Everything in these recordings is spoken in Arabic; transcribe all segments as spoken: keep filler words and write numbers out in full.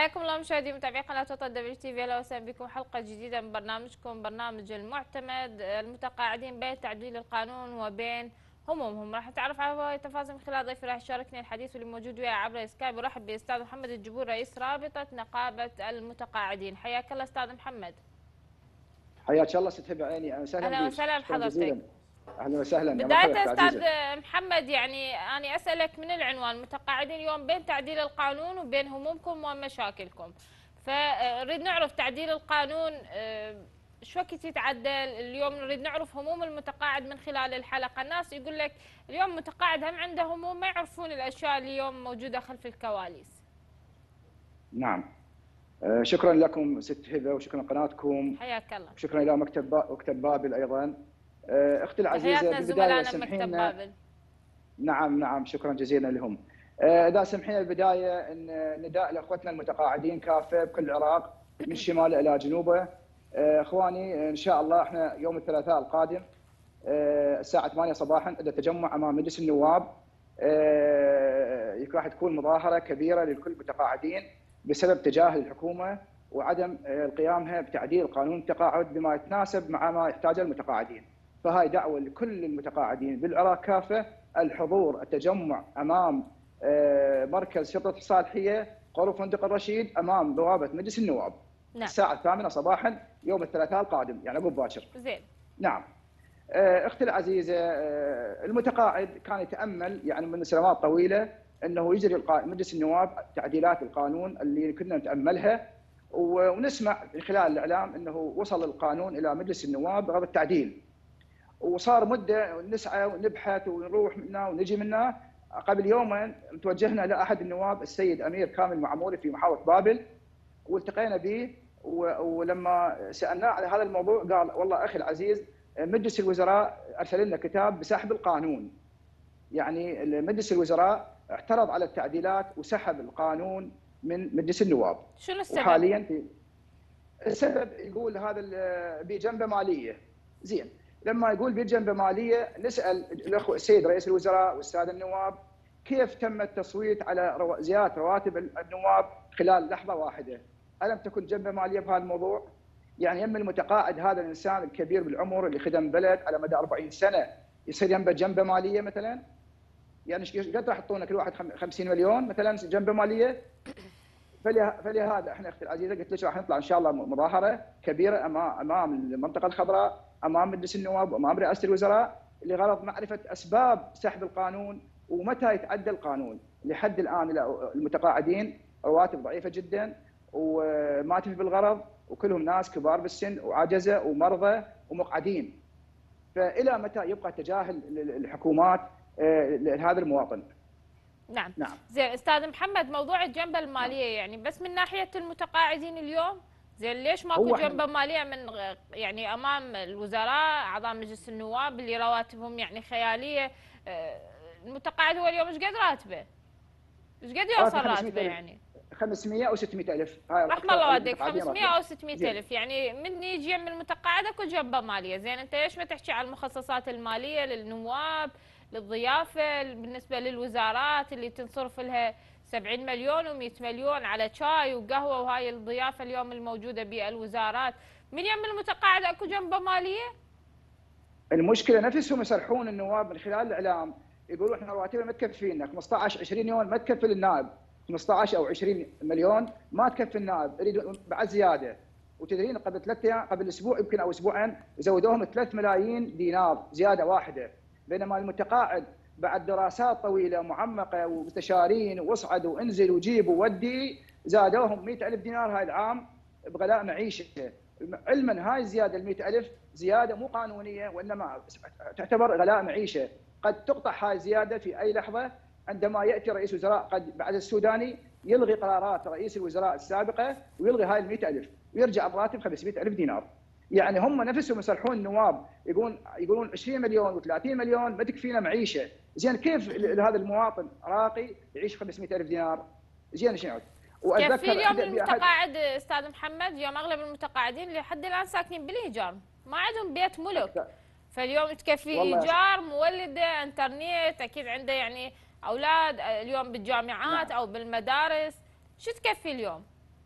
حياكم الله مشاهدي متابعي قناه وطن دبليو تي في. اهلا وسهلا بكم حلقه جديده من برنامجكم برنامج المعتمد. المتقاعدين بين تعديل القانون وبين همومهم. راح نتعرف على هواي التفاصيل من خلال ضيفي راح يشاركني الحديث واللي موجود وياه عبر سكايب. ورحب باستاذ محمد الجبور رئيس رابطه نقابه المتقاعدين. حياك الله استاذ محمد. حياك الله ست هبه عيني. اهلا وسهلا اهلا وسهلا بحضرتك. اهلا وسهلا. بداية استاذ محمد، يعني انا اسالك من العنوان، متقاعدين اليوم بين تعديل القانون وبين همومكم ومشاكلكم، فنريد نعرف تعديل القانون شو وقت يتعدل اليوم. نريد نعرف هموم المتقاعد من خلال الحلقه. الناس يقول لك اليوم متقاعد هم عنده هموم ما يعرفون الاشياء اللي اليوم موجوده خلف الكواليس. نعم، شكرا لكم ست هبه وشكرا لقناتكم. حياك الله. وشكرا الى مكتب مكتب بابل ايضا. اختي العزيزه بالبدايه سمحينا. مكتب بابل. نعم نعم شكرا جزيلا لهم. اذا سمحينا البدايه ان نداء لاخوتنا المتقاعدين كافه بكل العراق من شماله الى جنوبه. اخواني ان شاء الله احنا يوم الثلاثاء القادم الساعه ثمانية صباحا عندنا تجمع امام مجلس النواب. راح تكون مظاهره كبيره للكل المتقاعدين بسبب تجاهل الحكومه وعدم قيامها بتعديل قانون التقاعد بما يتناسب مع ما يحتاجه المتقاعدين. فهاي دعوه لكل المتقاعدين بالعراق كافه الحضور التجمع امام مركز شرطه الصالحيه قرب فندق الرشيد امام بوابه مجلس النواب. نعم. الساعه الثامنة صباحا يوم الثلاثاء القادم، يعني عقب باكر. زين. نعم. اختي العزيزه، المتقاعد كان يتامل يعني من سنوات طويله انه يجري مجلس النواب تعديلات القانون اللي كنا نتاملها، ونسمع من خلال الاعلام انه وصل القانون الى مجلس النواب بغرض التعديل. وصار مده نسعى ونبحث ونروح منا ونجي منا. قبل يومين توجهنا لاحد النواب السيد امير كامل معموري في محافظه بابل والتقينا به، ولما سالناه على هذا الموضوع قال والله اخي العزيز مجلس الوزراء ارسل لنا كتاب بسحب القانون. يعني مجلس الوزراء اعترض على التعديلات وسحب القانون من مجلس النواب. شنو السبب؟ وحاليا في السبب يقول هذا بجنبه ماليه. زين، لما يقول بجنبه ماليه نسال الاخو السيد رئيس الوزراء والساده النواب كيف تم التصويت على زياده رواتب النواب خلال لحظه واحده؟ الم تكن جنبه ماليه بهذا الموضوع؟ يعني يم المتقاعد هذا الانسان الكبير بالعمر اللي خدم بلد على مدى أربعين سنه يصير ينبه جنبه ماليه مثلا؟ يعني قد راح يعطونا كل واحد خمسين مليون مثلا جنبه ماليه؟ فلهذا احنا اختي العزيزه قلت لك راح نطلع ان شاء الله مظاهره كبيره امام امام المنطقه الخضراء امام مجلس النواب وامام رئاسه الوزراء لغرض معرفه اسباب سحب القانون ومتى يتعدل القانون. لحد الان المتقاعدين رواتب ضعيفه جدا وما تفي بالغرض وكلهم ناس كبار بالسن وعجزه ومرضى ومقعدين. فالى متى يبقى تجاهل الحكومات لهذا المواطن؟ نعم. نعم. زين استاذ محمد، موضوع الجنبه الماليه يعني بس من ناحيه المتقاعدين اليوم؟ زين ليش ماكو جنبه ماليه من يعني امام الوزراء اعضاء مجلس النواب اللي رواتبهم يعني خياليه؟ المتقاعد هو اليوم ايش قد راتبه؟ ايش قد يوصل راتبه يعني؟ خمسمئة أو ستمئة ألف. رحم الله والديك، خمسمئة أو ستمئة ألف. يعني من يجي يم المتقاعد اكو جنبه ماليه. زين انت ليش ما تحكي عن المخصصات الماليه للنواب، للضيافه، بالنسبه للوزارات اللي تنصرف لها سبعين مليون ومئة مليون على شاي وقهوه وهاي الضيافه اليوم الموجوده بالوزارات؟ من يم المتقاعد اكو جنبه ماليه؟ المشكله نفسهم يصرحون النواب من خلال الاعلام يقولوا احنا رواتبنا ما تكفينا، خمسة عشر عشرين يوم ما تكفي للنائب، خمسة عشر او عشرين مليون ما تكفي النائب، يريدون بعد زياده. وتدرين قبل ثلاث ايام قبل اسبوع يمكن او اسبوعين زودوهم ثلاث ملايين دينار زياده واحده، بينما المتقاعد بعد دراسات طويله معمقه ومستشارين واصعد وانزل وجيب وودي زادوهم مئة ألف دينار هاي العام بغلاء معيشه. علما هاي الزياده ال مئة ألف زياده مو قانونيه وانما تعتبر غلاء معيشه، قد تقطع هاي الزياده في اي لحظه عندما ياتي رئيس وزراء قد بعد السوداني يلغي قرارات رئيس الوزراء السابقه ويلغي هاي ال مئة ألف ويرجع الراتب خمسمئة ألف دينار. يعني هم نفسهم يصرحون النواب يقولون يقولون عشرين مليون و30 مليون ما تكفينا معيشه. زين كيف هذا المواطن راقي يعيش خمسمئة ألف دينار؟ زين شنو كيف اليوم المتقاعد استاذ محمد؟ اليوم اغلب المتقاعدين لحد الان ساكنين بالايجار، ما عندهم بيت ملك. فاليوم تكفي ايجار، مولده، انترنت، اكيد عنده يعني اولاد اليوم بالجامعات او بالمدارس، شو تكفي اليوم؟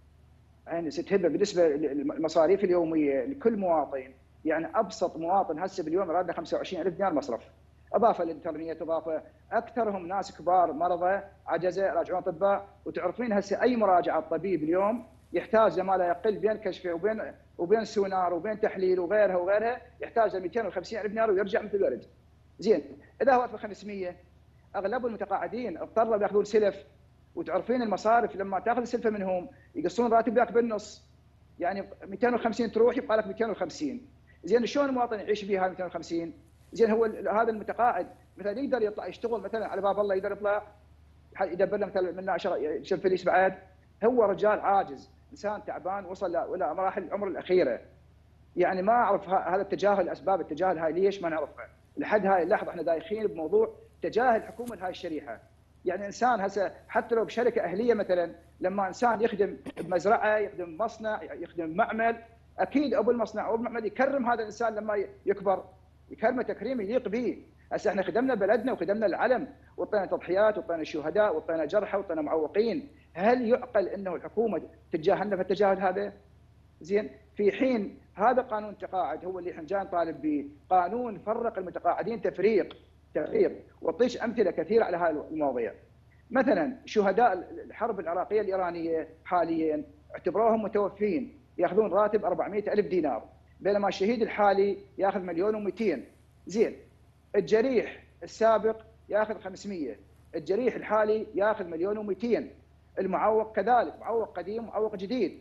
يعني ست هبه بالنسبه للمصاريف اليوميه لكل مواطن، يعني ابسط مواطن هسه باليوم راد له خمسة وعشرين ألف دينار مصرف، اضافه للانترنت، اضافه اكثرهم ناس كبار مرضى عجزه يراجعون اطباء، وتعرفين هسه اي مراجعه طبيب اليوم يحتاج لما لا يقل بين كشفه وبين وبين سونار وبين تحليل وغيرها وغيرها يحتاج ل مئتين وخمسين ألف دينار ويرجع مثل الورد. زين اذا هو خمسمئة اغلب المتقاعدين اضطروا ياخذون سلف، وتعرفين المصارف لما تاخذ السلفه منهم يقصون راتبك بالنص، يعني مئتين وخمسين تروح يبقى لك مئتين وخمسين. زين شلون المواطن يعيش بها مئتين وخمسين؟ زين هو هذا المتقاعد مثلا يقدر يطلع يشتغل مثلا على باب الله، يقدر يطلع يدبر له مثلا من شوف فليس بعد، هو رجال عاجز، انسان تعبان وصل الى مراحل العمر الاخيره. يعني ما اعرف هذا التجاهل، اسباب التجاهل هاي ليش ما نعرفها لحد هاي اللحظه. احنا دايخين بموضوع تجاهل الحكومه لهاي الشريحه. يعني انسان هسه حتى لو بشركه اهليه مثلا، لما انسان يخدم بمزرعه، يخدم مصنع، يخدم معمل، اكيد ابو المصنع او المعمل يكرم هذا الانسان لما يكبر، يكرمه تكريم يليق به. هسه احنا خدمنا بلدنا وخدمنا العلم، وطينا تضحيات وطينا شهداء وطينا جرحى وطينا معوقين، هل يعقل انه الحكومه تتجاهلنا في التجاهل هذا؟ زين في حين هذا قانون التقاعد هو اللي احنا جاي نطالب به، قانون فرق المتقاعدين تفريق تفريق، واعطيك امثله كثيره على هذه المواضيع. مثلا شهداء الحرب العراقيه الايرانيه حاليا اعتبروهم متوفين ياخذون راتب أربعمئة ألف دينار، بينما الشهيد الحالي ياخذ مليون ومئتين. زين الجريح السابق ياخذ خمسمئة، الجريح الحالي ياخذ مليون ومئتين، المعوق كذلك، معوق قديم معوق جديد،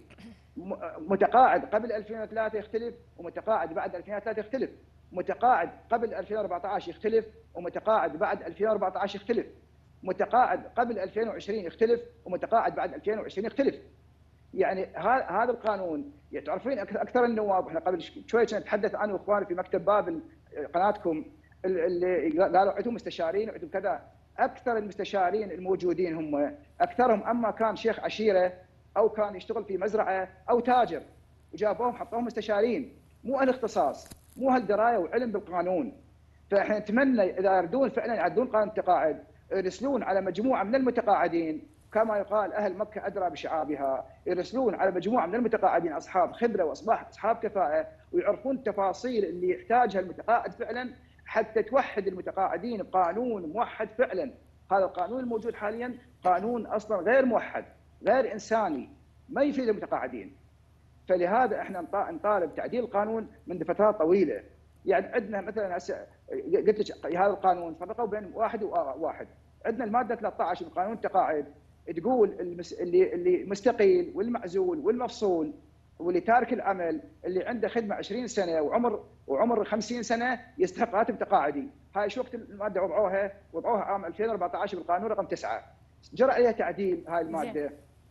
متقاعد قبل ألفين وثلاثة يختلف ومتقاعد بعد ألفين وثلاثة يختلف، متقاعد قبل ألفين وأربعة عشر يختلف ومتقاعد بعد ألفين وأربعة عشر يختلف، متقاعد قبل ألفين وعشرين يختلف ومتقاعد بعد ألفين وعشرين يختلف. يعني هذا القانون تعرفين اكثر النواب، احنا قبل شوي كنا نتحدث عنه اخواني في مكتب بابل قناتكم، اللي قالوا عندهم مستشارين وعندهم كذا، اكثر المستشارين الموجودين هم اكثرهم اما كان شيخ عشيره او كان يشتغل في مزرعه او تاجر، وجابوهم حطوهم مستشارين، مو اهل اختصاص، مو اهل درايه وعلم بالقانون. فاحنا نتمنى اذا يردون فعلا يعدلون قانون التقاعد، يرسلون على مجموعه من المتقاعدين، كما يقال اهل مكه ادرى بشعابها، يرسلون على مجموعه من المتقاعدين اصحاب خبره واصباح اصحاب كفاءه، ويعرفون التفاصيل اللي يحتاجها المتقاعد فعلا حتى توحد المتقاعدين بقانون موحد فعلا. هذا القانون الموجود حاليا قانون اصلا غير موحد، غير انساني، ما يفيد المتقاعدين. فلهذا احنا نطالب تعديل القانون منذ فترات طويله. يعني عندنا مثلا هسه قلت لك هذا القانون فرقوا بين واحد وواحد، عندنا الماده ثلاثة عشر من قانون التقاعد تقول اللي اللي مستقيل والمعزول والمفصول واللي تارك العمل اللي عنده خدمه عشرين سنه وعمر وعمر خمسين سنه يستحق راتب تقاعدي. هاي شو وقت الماده وضعوها؟ وضعوها عام ألفين وأربعة عشر بالقانون رقم تسعة، جرى عليها تعديل هاي الماده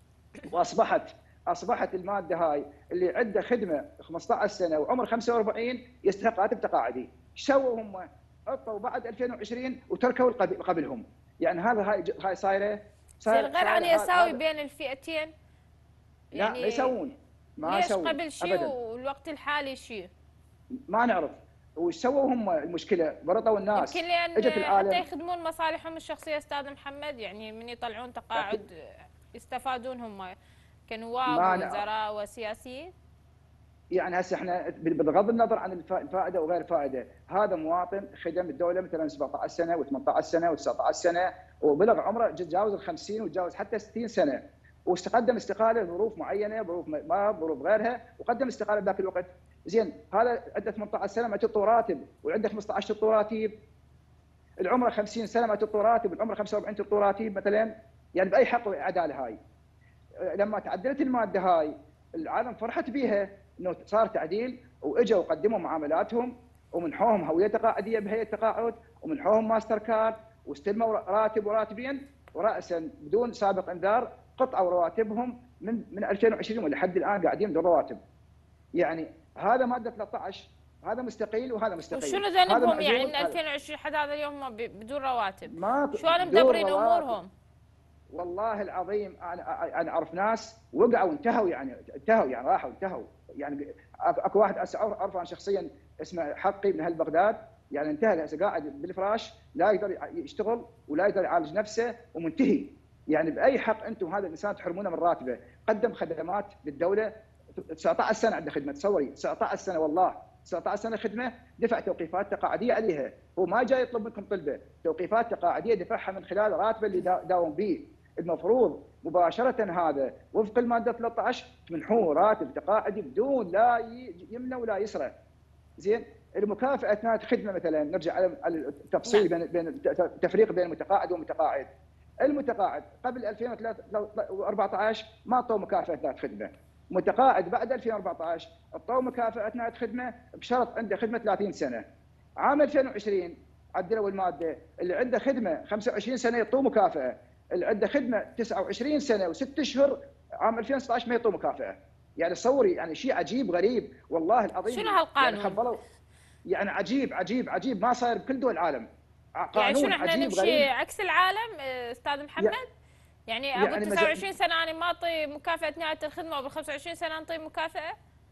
واصبحت اصبحت الماده هاي اللي عنده خدمه خمسة عشر سنه وعمر خمسة وأربعين يستحق راتب تقاعدي. ايش سووا هم؟ عطوا بعد ألفين وعشرين وتركوا قبلهم. يعني هذا هاي هاي صايره صاير غير عن يساوي بين الفئتين. يعني لا ما يسوون، ما ليش قبل شيء والوقت الحالي شيء؟ ما نعرف وش سووا هم. المشكله ورطوا الناس، يمكن لان اجت العالم حتى يخدمون مصالحهم الشخصيه استاذ محمد، يعني من يطلعون تقاعد يستفادون هم كنواب ووزراء وسياسيين. يعني هسه احنا بغض النظر عن الفائده وغير الفائده، هذا مواطن خدم الدوله مثلا سبعة عشر سنه وثمانية عشر سنه وتسعة عشر سنه وبلغ عمره تجاوز ال خمسين وتجاوز حتى ستين سنه، واستقدم استقاله لظروف معينه، ظروف مرض، ظروف غيرها، وقدم استقاله بذاك الوقت. زين هذا عنده ثمانية عشر سنه ما تعطوا راتب، وعنده خمسة عشر تعطوا راتب، العمر خمسين سنه ما تعطوا راتب، العمر خمسة وأربعين تعطوا راتب مثلا. يعني باي حق العداله هاي؟ لما تعدلت الماده هاي العالم فرحت بيها انه صار تعديل، واجوا وقدموا معاملاتهم ومنحوهم هويه تقاعديه بهيئه التقاعد، ومنحوهم ماستر كارد، واستلموا راتب وراتبين، وراسا بدون سابق انذار قطعوا رواتبهم من من ألفين وعشرين ولحد الان قاعدين بدون رواتب. يعني هذا ماده ثلاثة عشر، هذا مستقيل وهذا مستقيل. وشنو ذنبهم يعني من ألفين وعشرين حتى هذا اليوم بدون رواتب؟ شلون مدبرين امورهم؟ والله العظيم انا انا اعرف ناس وقعوا وانتهوا، يعني انتهوا يعني راحوا انتهوا. يعني اكو واحد اعرفه انا شخصيا اسمه حقي من اهل بغداد، يعني انتهى هسه قاعد بالفراش لا يقدر يشتغل ولا يقدر يعالج نفسه ومنتهي. يعني باي حق انتم هذا الانسان تحرمونه من راتبه؟ قدم خدمات للدوله تسعة عشر سنه عنده خدمه، تصوري تسعة عشر سنه والله تسعة عشر سنه خدمه، دفع توقيفات تقاعديه عليها، هو ما جاي يطلب منكم طلبه، توقيفات تقاعديه دفعها من خلال راتبه اللي داوم به. المفروض مباشره هذا وفق الماده ثلاثة عشر تمنحوه راتب تقاعدي بدون لا يمنى ولا يسرى. زين، المكافاه اثناء الخدمه مثلا، نرجع على التفصيل بين بين التفريق بين المتقاعد والمتقاعد. المتقاعد قبل ألفين وأربعة عشر ما اعطوا مكافاه اثناء خدمه، متقاعد بعد ألفين وأربعة عشر اعطوا مكافاه اثناء خدمه بشرط عنده خدمه ثلاثين سنه. عام ألفين وعشرين عدلوا الماده، اللي عنده خدمه خمسة وعشرين سنه يعطوه مكافاه، اللي عنده خدمه تسعة وعشرين سنه وست اشهر عام ألفين وستة عشر ما يعطوه مكافاه. يعني تصوري يعني شيء عجيب غريب والله العظيم. شنو هالقانون؟ يعني خبلوا، يعني عجيب عجيب عجيب ما صاير بكل دول العالم. قانون يعني شنو احنا عجيب نمشي غريب عكس العالم استاذ محمد؟ يعني ابو يعني تسعة وعشرين سنه انا ما اعطي مكافاه نهايه الخدمه، وبال خمسة وعشرين سنه انطي مكافاه؟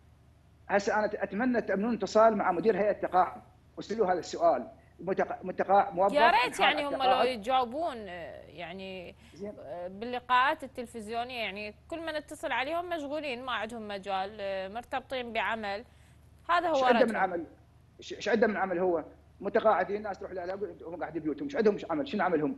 هسه انا اتمنى تامنون اتصال مع مدير هيئه التقاعد واسالوه هذا السؤال. متقاعد موظف يا ريت يعني هم لو يجاوبون يعني باللقاءات التلفزيونيه، يعني كل ما نتصل عليهم مشغولين ما عندهم مجال، مرتبطين بعمل، هذا هو ايش عنده من ردهم. عمل؟ ايش عنده من عمل؟ هو متقاعدين الناس تروح لها هم قاعدين بيوتهم، ايش عندهم؟ مش عمل، شنو عملهم؟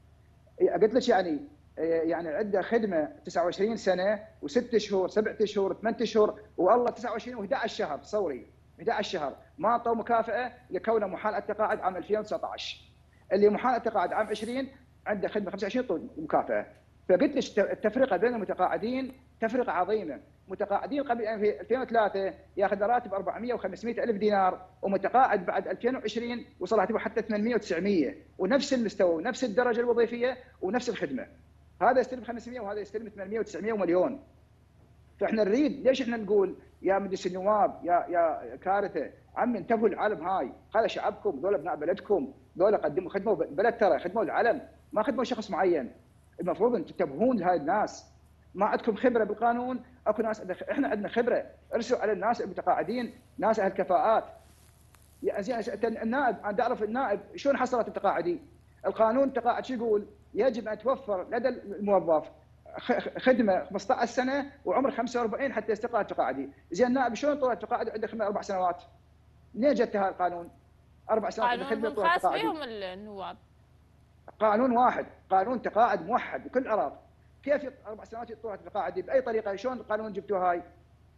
قلت لك يعني يعني عنده خدمه تسعة وعشرين سنه وست شهور سبعة شهور ثمانية شهور والله تسعة وعشرين وأحد عشر شهر، تصوري أحد عشر شهر ما اعطوا مكافاه لكونه محال التقاعد عام ألفين وتسعة عشر. اللي محال التقاعد عام عشرين عنده خدمه خمسة وعشرين مكافاه. فقلت لك التفرقه بين المتقاعدين تفرقه عظيمه. متقاعدين قبل ألفين وثلاثة ياخذ راتب أربعمئة وخمسمئة ألف دينار، ومتقاعد بعد ألفين وعشرين وصل راتبه حتى ثمانمئة وتسعمئة، ونفس المستوى ونفس الدرجه الوظيفيه ونفس الخدمه. هذا يستلم خمسمئة وهذا يستلم ثمانمئة وتسعمئة ومليون. فاحنا نريد، ليش احنا نقول يا مجلس النواب يا يا كارثه عمي انتبهوا للعالم هاي، هذا شعبكم، ذول ابناء بلدكم، ذول قدموا خدموا بلد، ترى خدموا العلم ما خدموا شخص معين. المفروض ان تنتبهون لهاي الناس. ما عندكم خبره بالقانون، اكو ناس احنا عندنا خبره، ارسلوا على الناس المتقاعدين، ناس اهل كفاءات. يعني زين النائب، انا اعرف النائب شلون حصلت التقاعدي؟ القانون التقاعد شو يقول؟ يجب ان توفر لدى الموظف خدمه خمسة عشر سنه وعمر خمسة وأربعين حتى يستقال التقاعدي. زين النائب شلون طول التقاعد عنده خدمه اربع سنوات؟ منين جت هذا القانون؟ اربع سنوات خدمه طول خاص التقاعدي. بهم النواب. قانون واحد، قانون تقاعد موحد بكل العراق. كيف اربع سنوات طول التقاعدي؟ باي طريقه؟ شلون القانون جبتوه هاي؟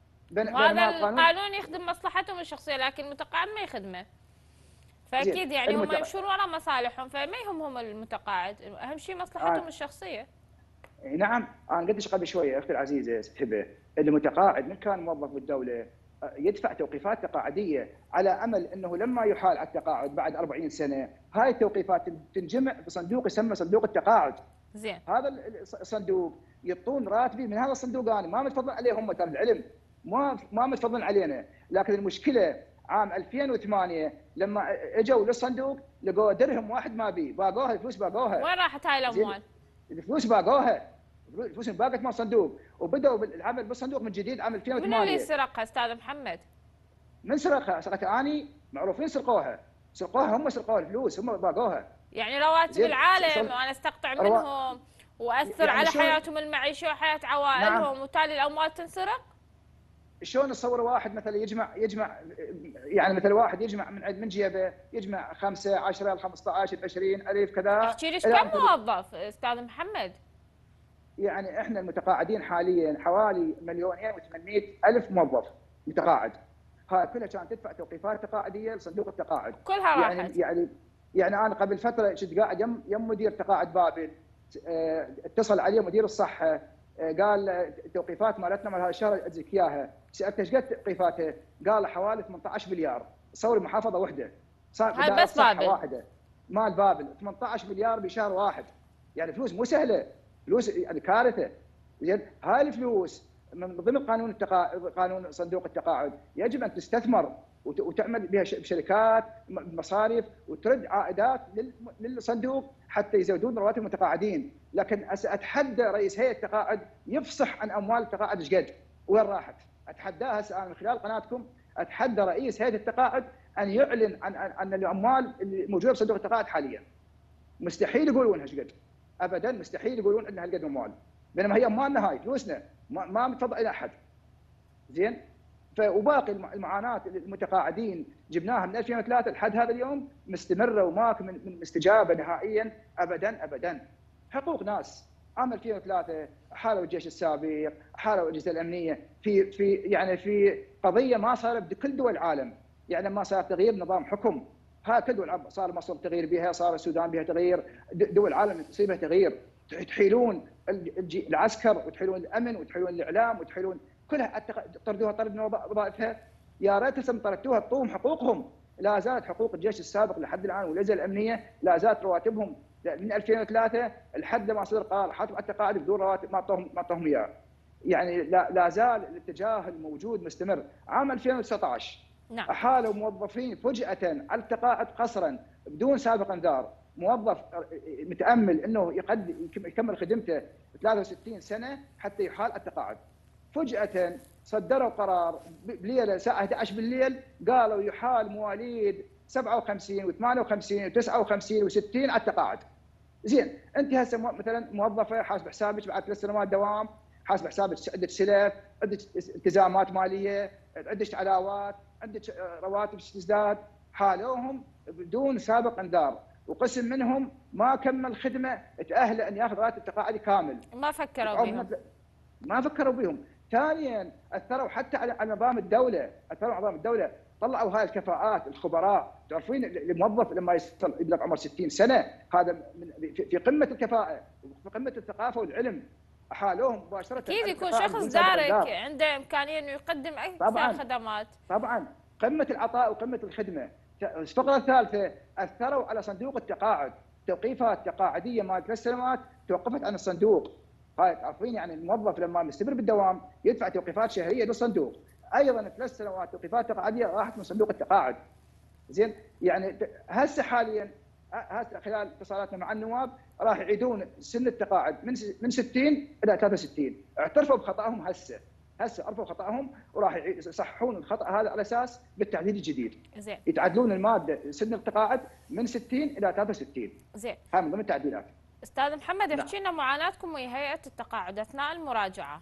هذا القانون يخدم مصلحتهم الشخصيه، لكن المتقاعد ما يخدمه. فاكيد يعني هم يمشون ورا مصالحهم، فما يهمهم المتقاعد، اهم شيء مصلحتهم آه. الشخصيه. نعم، انا قلت قبل شويه اختي العزيزه ست هبه، المتقاعد من كان موظف بالدوله يدفع توقيفات تقاعديه على امل انه لما يحال على التقاعد بعد أربعين سنه هاي التوقيفات تنجمع في صندوق يسمى صندوق التقاعد. زين. هذا الصندوق يعطون راتبي من هذا الصندوق، انا ما متفضل عليهم ترى العلم، ما ما متفضل علينا، لكن المشكله عام ألفين وثمانية لما اجوا للصندوق لقوا درهم واحد ما بيه، باقوها الفلوس، باقوها. وين راحت هاي الاموال؟ الفلوس باقوها، الفلوس باقت مال الصندوق، وبداوا بالعمل بالصندوق من جديد عام ألفين وثمانية. من اللي سرقها استاذ محمد؟ من سرقها؟ سرقتها اني، معروفين سرقوها، سرقوها هم، سرقوها الفلوس هم باقوها. يعني رواتب العالم وانا استقطع منهم واثر يعني على حياتهم المعيشه وحياه عوائلهم. نعم. وتالي الاموال تنسرق؟ شلون تصور واحد مثلا يجمع يجمع يعني مثل واحد يجمع من من جيبه يجمع خمسة عشرة خمسة عشر عشرين ألف كذا. احكي ليش كم موظف استاذ محمد؟ يعني احنا المتقاعدين حاليا حوالي مليونين وثمانمئة ألف موظف متقاعد، هاي كلها كانت تدفع توقيفات تقاعديه لصندوق التقاعد. كلها راحت. يعني يعني يعني انا قبل فتره كنت قاعد يم يم مدير تقاعد بابل، اه اتصل علي مدير الصحه، اه قال التوقيفات مالتنا مال هذا الشهر ادزك اياها، سالته ايش قد توقيفاته؟ قال حوالي ثمانية عشر مليار، تصوري محافظه واحده صار هاي بس بابل واحده مال بابل ثمانية عشر مليار بشهر واحد، يعني فلوس مو سهله، فلوس يعني كارثه. زين هاي الفلوس من ضمن قانون التقاعد، قانون صندوق التقاعد يجب ان تستثمر وتعمل بها بشركات مصاريف وترد عائدات للصندوق حتى يزودون رواتب المتقاعدين. لكن اتحدى رئيس هيئه التقاعد يفصح عن اموال التقاعد ايش قد وين راحت. اتحداها هسه من خلال قناتكم، اتحدى رئيس هيئه التقاعد ان يعلن عن عن الاموال اللي موجوده بصندوق التقاعد حاليا. مستحيل يقول وينها ايش قد. ابدا مستحيل يقولون ان هالقد اموال، بينما هي اموالنا هاي فلوسنا ما, ما متفضل الى احد. زين؟ وباقي المعاناه المتقاعدين جبناها من ألفين وثلاثة لحد هذا اليوم مستمره وماك من من استجابه نهائيا ابدا ابدا. حقوق ناس عام ألفين وثلاثة حاربوا الجيش السابق، حاربوا الاجهزه الامنيه في في يعني في قضيه ما صارت بكل دول العالم، يعني لما صار تغيير نظام حكم ها كل دول صار مصر تغيير بها، صار السودان بها تغيير، دول العالم يصيبها تغيير، تحيلون العسكر وتحيلون الامن وتحيلون الاعلام وتحيلون كلها طردوها طرد من وظائفها. يا ريت هسه طردتوها تطوهم حقوقهم. لا زالت حقوق الجيش السابق لحد الان والاجهزه الامنيه لا زالت رواتبهم من ألفين وثلاثة لحد ما صدر قرار حتى التقاعد بدون رواتب ما اعطوهم ما اعطوهم اياه. يعني لا, لا زال الاتجاه الموجود مستمر. عام ألفين وتسعة عشر نعم. احالوا موظفين فجاه على التقاعد قسرا بدون سابق انذار، موظف متامل انه يقد يكمل خدمته ثلاثة وستين سنه حتى يحال التقاعد. فجاه صدروا قرار بليله الساعه إحدى عشر بالليل قالوا يحال مواليد سبعة وخمسين وثمانية وخمسين وتسعة وخمسين وستين على التقاعد. زين، انت هسه مثلا موظفه حاسب حسابك بعد ثلاث سنوات دوام، حاسب حسابك عندك سلف، عندك التزامات ماليه، عندك علاوات، عندك رواتب تزداد، حالوهم بدون سابق انذار، وقسم منهم ما كمل خدمه تاهل ان ياخذ راتب تقاعدي كامل. ما فكروا بهم. ما فكروا بهم. ثانيا اثروا حتى على نظام الدوله، اثروا على نظام الدوله، طلعوا هاي الكفاءات الخبراء، تعرفين الموظف لما يصل يبلغ عمر ستين سنه هذا في قمه الكفاءه وفي قمه الثقافه والعلم، احالوهم مباشره. اكيد يكون شخص دارك عنده امكانيه انه يقدم اكثر طبعاً خدمات. طبعا قمه العطاء وقمه الخدمه. الفقره الثالثه اثروا على صندوق التقاعد، توقيفات تقاعديه مال ثلاث سنوات توقفت عن الصندوق. هاي تعرفين يعني الموظف لما يستمر بالدوام يدفع توقيفات شهريه للصندوق، ايضا ثلاث سنوات توقيفات تقاعديه راحت من صندوق التقاعد. زين، يعني هسه حاليا هسه خلال اتصالاتنا مع النواب راح يعيدون سن التقاعد من من ستين الى ثلاثة وستين، اعترفوا بخطاهم هسه، هسه عرفوا خطاهم وراح يصححون الخطا هذا على اساس بالتعديل الجديد. زين. يتعدلون الماده سن التقاعد من ستين الى ثلاثة وستين. زين. هاي من ضمن التعديلات. استاذ محمد احكي لنا معاناتكم ويا هيئه التقاعد اثناء المراجعه.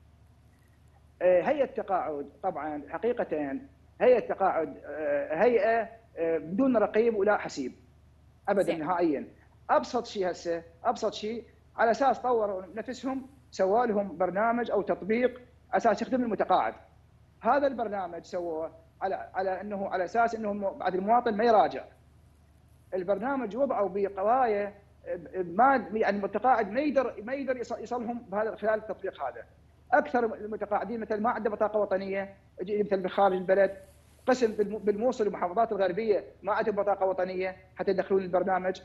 هيئه التقاعد طبعا حقيقه هيئه التقاعد هيئه بدون رقيب ولا حسيب ابدا زي. نهائيا. ابسط شيء هسه ابسط شيء على اساس طوروا نفسهم سووا لهم برنامج او تطبيق اساس يخدم المتقاعد. هذا البرنامج سووه على على انه على اساس انه بعد المواطن ما يراجع. البرنامج وضعوا بقضايا ما يعني المتقاعد ما يقدر ما يقدر يصلهم بهذا خلال التطبيق هذا. اكثر المتقاعدين مثل ما عنده بطاقه وطنيه مثل بخارج البلد، قسم بالموصل والمحافظات الغربيه ما عندهم بطاقه وطنيه حتى يدخلون البرنامج.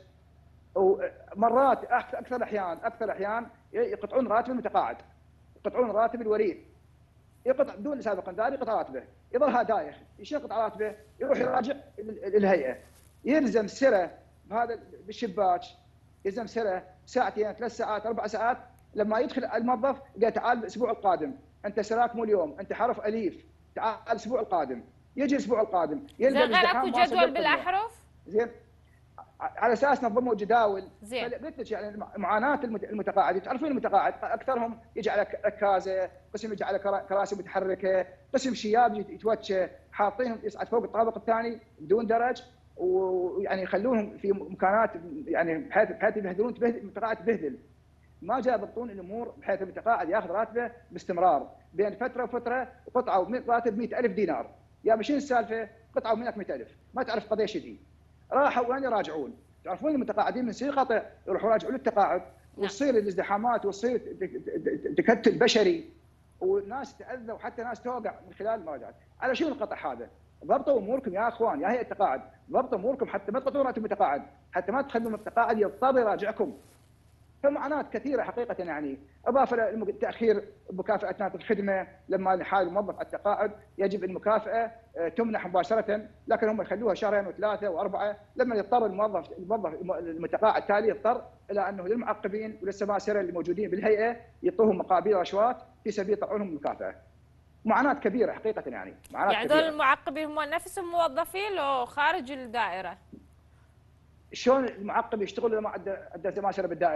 ومرات اكثر الاحيان اكثر الاحيان يقطعون راتب المتقاعد، يقطعون راتب الوريث، يقطع بدون سابق انذار، يقطع راتبه، يظلها دايخ، يقطع راتبه، يروح يراجع الهيئه، يلزم سره بهذا بالشباك، يلزم سره ساعتين ثلاث ساعات اربع ساعات. لما يدخل الموظف قال تعال الاسبوع القادم، انت سراك مو اليوم، انت حرف اليف، تعال الاسبوع القادم. يجي الاسبوع القادم يلقى غلقوا جدول بالاحرف. زين، على اساس نظموا جداول. زين، قلت لك يعني معاناه المتقاعد، تعرفين المتقاعد اكثرهم يجي على ركازه، قسم يجي على كراسي متحركه، قسم شياب يتوتشى، حاطينهم يصعد فوق الطابق الثاني بدون درج، ويعني يخلونهم في مكانات يعني بحيث بحيث يبهدلون المتقاعد تبهدل. ما جاء يضبطون الامور بحيث المتقاعد ياخذ راتبه باستمرار، بين فتره وفتره قطعوا راتب مئة ألف دينار. يا مشين السالفه قطعوا منك مئة ألف، ما تعرف قضيه شذي. راحوا وين يراجعون؟ تعرفون المتقاعدين من يصير قطع يروحوا يراجعون التقاعد، وتصير الازدحامات وتصير تكتل بشري، والناس تاذى وحتى ناس توقع من خلال المراجعات. على شنو القطع هذا؟ ضبطوا اموركم يا اخوان، يا هيئه التقاعد، ضبطوا اموركم حتى ما تقطعون راتب المتقاعد، حتى ما تخلون التقاعد يضطر يراجعكم. فمعاناه كثيره حقيقه يعني، اضافه للتاخير بمكافاه ناتج الخدمه. لما يحال الموظف على التقاعد يجب المكافاه تمنح مباشره، لكن هم يخلوها شهرين وثلاثه واربعه. لما يضطر الموظف الموظف المتقاعد التالي يضطر الى انه للمعقبين وللسماسره اللي موجودين بالهيئه يعطوهم مقابل رشوات في سبيل طلعونهم المكافاه. معاناه كبيره حقيقه يعني. معاناه يعني هذول المعقبين هم نفسهم موظفين لو خارج الدائره؟ شلون المعقب يشتغل لما عنده عنده سماسره بالدائره؟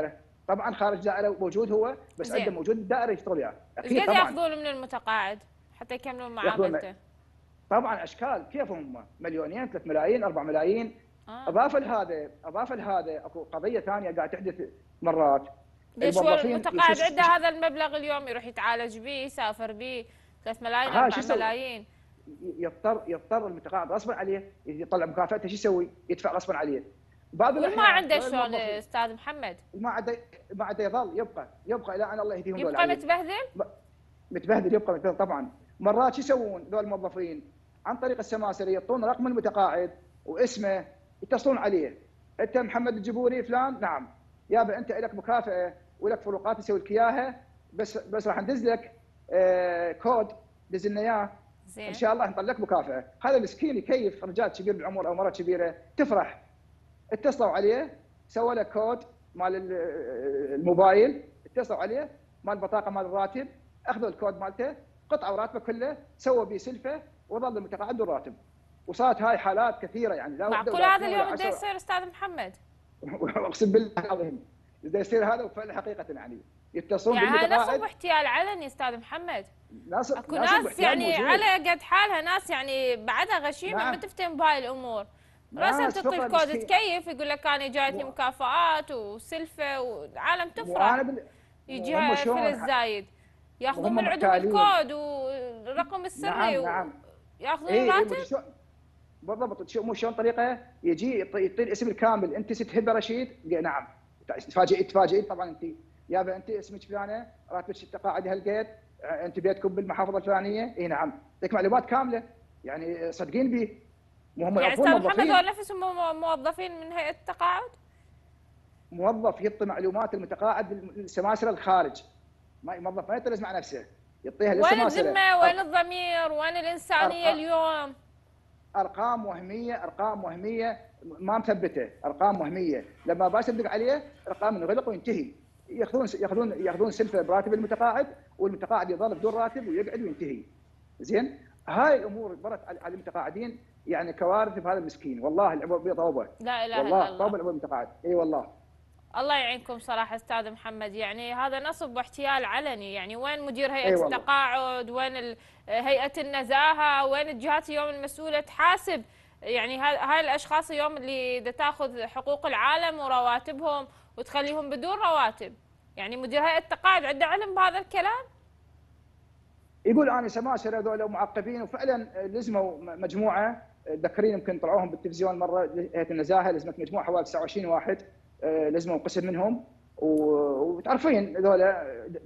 طبعا خارج دائره موجود هو، بس عنده موجود الدائره يشتغل وياه. اكيد طبعا. ياخذون من المتقاعد حتى يكملون معاملته؟ طبعا اشكال كيف هم مليونين ثلاث ملايين أربع ملايين. آه. اضافه لهذا اضافه لهذا اكو قضيه ثانيه قاعد تحدث مرات. ليش هو المتقاعد عنده هذا المبلغ اليوم يروح يتعالج به يسافر به ثلاث ملايين أربع ملايين؟ يضطر يضطر المتقاعد غصبا عليه يطلع مكافاته، شو يسوي؟ يدفع غصبا عليه. بعض الاحيان ما عنده شلون استاذ محمد؟ ما عنده ما عنده يظل يبقى يبقى الى ان الله يهديهم. يبقى متبهدل؟ متبهدل يبقى متبهدل طبعا. مرات شو يسوون ذول الموظفين؟ عن طريق السماسرة يعطون رقم المتقاعد واسمه، يتصلون عليه. انت محمد الجبوري فلان؟ نعم. يابا انت لك مكافاه ولك فروقات نسوي لك اياها، بس بس راح ندز لك آه كود دز لنا اياه ان شاء الله نطلع لك مكافاه. هذا مسكين يكيف رجال كبير بالعمر او مرات كبيره تفرح. اتصلوا عليه سوى له كود مال الموبايل، اتصلوا عليه مال البطاقه مال الراتب، اخذوا الكود مالته قطعوا راتبه كله سووا به سلفه وظل المتقاعد الراتب. وصارت هاي حالات كثيره يعني. لا معقول هذا اليوم بده يصير استاذ محمد؟ اقسم بالله العظيم بده يصير هذا وفعلا حقيقه يعني يتصلون يعني بالمتقاعد. يعني نصب واحتيال علني استاذ محمد. نصب اكو ناس يعني موجود. على قد حالها ناس يعني بعدها غشيمه نعم. ما تفتهم بهاي الامور. راسا تعطي الكود تكيف يقول لك انا جايتني مكافآت وسلفه والعالم تفرح. يجيها فلس زايد ياخذون من عندهم الكود والرقم السري نعم نعم. ياخذون إيه راتب. بالضبط. شو مو شلون طريقه يجي يعطي الاسم الكامل. انت ست هبه رشيد؟ نعم. تفاجئ تفاجئ طبعا انت يابا انت اسمك فلانه، راتبك التقاعدي هالقد، انت بيتكم بالمحافظه الفلانيه؟ اي نعم. لك معلومات كامله يعني صدقين به. مو هم يعني استاذ محمد هذول نفسهم موظفين من هيئه التقاعد؟ موظف يعطي معلومات المتقاعد للسماسره الخارج. ما موظف ما يتلز مع نفسه يعطيها للسماسره. وين الذمه؟ وين الضمير؟ وين الانسانيه أرقام اليوم؟ ارقام وهميه ارقام وهميه ما مثبته، ارقام وهميه لما بصدق عليه ارقام انغلق وينتهي. ياخذون ياخذون ياخذون سلفه براتب المتقاعد والمتقاعد يظل بدون راتب ويقعد وينتهي. زين؟ هاي الامور مرت على المتقاعدين يعني كوارث بهذا المسكين. والله العمر بطوبه. لا اله الا الله. الله. طوبه العمر المتقاعد. اي والله. الله يعينكم صراحه استاذ محمد. يعني هذا نصب واحتيال علني. يعني وين مدير هيئه التقاعد؟ وين هيئه النزاهه؟ وين الجهات اليوم المسؤوله تحاسب يعني هاي الاشخاص اليوم اللي تاخذ حقوق العالم ورواتبهم وتخليهم بدون رواتب؟ يعني مدير هيئه التقاعد عنده علم بهذا الكلام؟ يقول انا سماسره هذول معقبين. وفعلا لزموا مجموعه ذكرين يمكن طلعوهم بالتلفزيون مره هيئه النزاهه لزمت مجموعه حوالي تسعة وعشرين واحد لزموا قسم منهم. وتعرفين هذول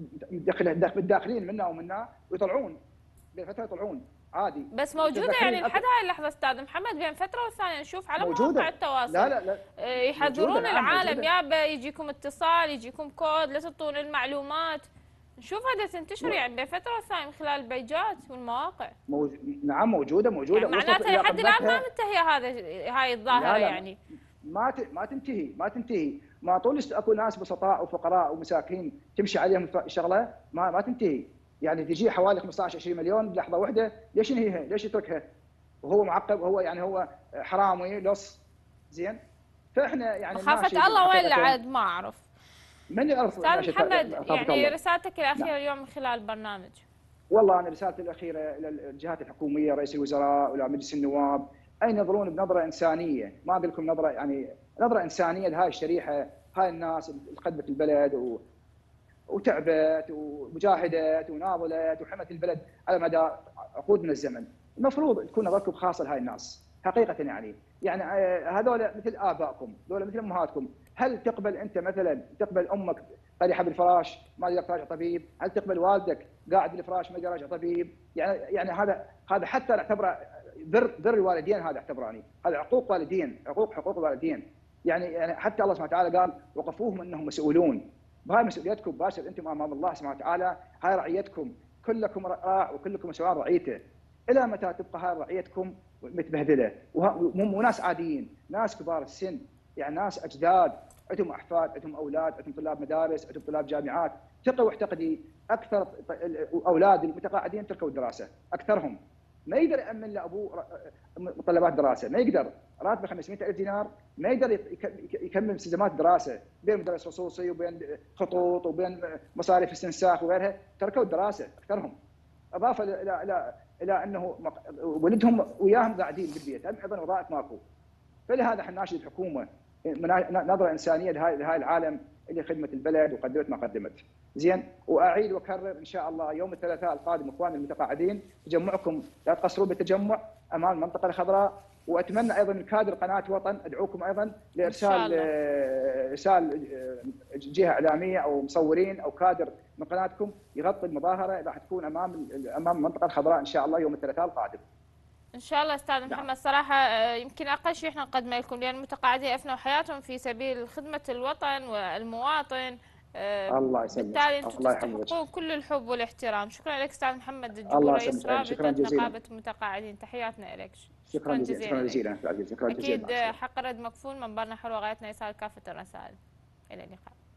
داخلين منا ومنا ويطلعون بين فتره يطلعون عادي. بس موجوده يعني لحد هاي اللحظه استاذ محمد بين فتره والثانيه نشوف على مواقع التواصل. لا لا لا يحذرون العالم يابا يجيكم اتصال يجيكم كود لا تعطون المعلومات. نشوف هذا تنتشر يعني بين فتره والثانيه من خلال البيجات والمواقع. موج... نعم موجوده موجوده. يعني معناته لحد الان ما منتهيه هذا هاي الظاهره. لا لا يعني ما ت... ما تنتهي ما تنتهي ما طول اكو ناس بسطاء وفقراء ومساكين تمشي عليهم الشغله ما ما تنتهي. يعني تجي حوالي خمسة عشر عشرين مليون بلحظه واحده، ليش ينهيها؟ ليش يتركها؟ وهو معقب وهو يعني هو حرامي لص. زين؟ فاحنا يعني مخافه الله وين عاد ما اعرف. من يعرف؟ استاذ محمد يعني الله. رسالتك الاخيره نعم. اليوم من خلال البرنامج. والله انا رسالتي الاخيره الى الجهات الحكوميه، رئيس الوزراء والى مجلس النواب، ان ينظرون بنظره انسانيه. ما اقول لكم نظره يعني نظره انسانيه لهاي الشريحه، هاي الناس اللي خدمت البلد و... وتعبت ومجاهدت وناضلت وحمت البلد على مدى عقود من الزمن. المفروض تكون نظرتكم خاصه لهاي الناس حقيقه يعني. يعني هذول مثل ابائكم، هذول مثل امهاتكم. هل تقبل انت مثلا تقبل امك طريحه بالفراش ما يقدر تراجع طبيب؟ هل تقبل والدك قاعد بالفراش ما يقدر يراجع طبيب؟ يعني يعني هذا هذا حتى نعتبره بر بر الوالدين. هذا اعتبراني هذا عقوق والدين، عقوق حقوق الوالدين. يعني يعني حتى الله سبحانه وتعالى قال وقفوهم انهم مسؤولون. بهاي مسؤوليتكم باشر انتم امام الله سبحانه وتعالى. هاي رعيتكم، كلكم راع وكلكم مسؤول عن رعيته. الى متى تبقى هاي رعيتكم متبهدله؟ مو ناس عاديين، ناس كبار السن، يعني ناس اجداد، عندهم احفاد، عندهم اولاد، عندهم طلاب مدارس، عندهم طلاب جامعات. ثقه واعتقدي اكثر اولاد المتقاعدين تركوا الدراسه، اكثرهم. ما يقدر يامن لابوه متطلبات دراسه، ما يقدر راتبه خمسمئة ألف دينار، ما يقدر يكمل التزامات دراسه بين مدرس خصوصي وبين خطوط وبين مصاريف استنساخ وغيرها، تركوا الدراسه اكثرهم. اضافه الى الى الى انه ولدهم وياهم قاعدين بالبيت، ايضا وظائف ماكو. فلهذا احنا ناشد الحكومه نظره انسانيه لهاي لهاي العالم اللي خدمت البلد وقدمت ما قدمت. زين، واعيد واكرر ان شاء الله يوم الثلاثاء القادم اخواننا المتقاعدين تجمعكم لا تقصرون بالتجمع امام المنطقه الخضراء، واتمنى ايضا من كادر قناه وطن ادعوكم ايضا لارسال ارسال جهه اعلاميه او مصورين او كادر من قناتكم يغطي المظاهره راح تكون امام امام المنطقه الخضراء ان شاء الله يوم الثلاثاء القادم. ان شاء الله استاذ محمد. صراحه يمكن اقل شيء احنا نقدمه لكم، لان المتقاعدين افنوا حياتهم في سبيل خدمه الوطن والمواطن. الله يسلمك. بالتالي انتم تستحقون كل الحب والاحترام. شكرا لك استاذ محمد الجبور، الله رئيس رابطه نقابه جزيلا. المتقاعدين. تحياتنا لك. شكرا جزيلا. شكرا جزيلا. اكيد حق رد مكفول، منبرنا حلوه غايتنا ايصال كافه الرسائل. الى اللقاء.